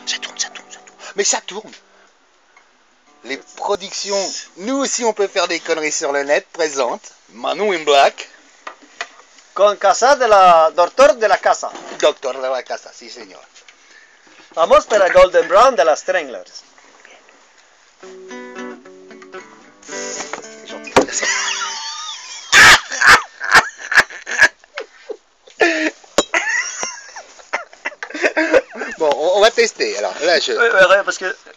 Ça tourne, ça tourne, ça tourne. Mais ça tourne. Les productions, nous aussi on peut faire des conneries sur le net, présente Manu in Black. Con casa de la doctor de la casa. Doctor de la casa, sí señor. Vamos para Golden Brown de las Stranglers. Bon, on va tester. Alors là, je... Ouais, parce que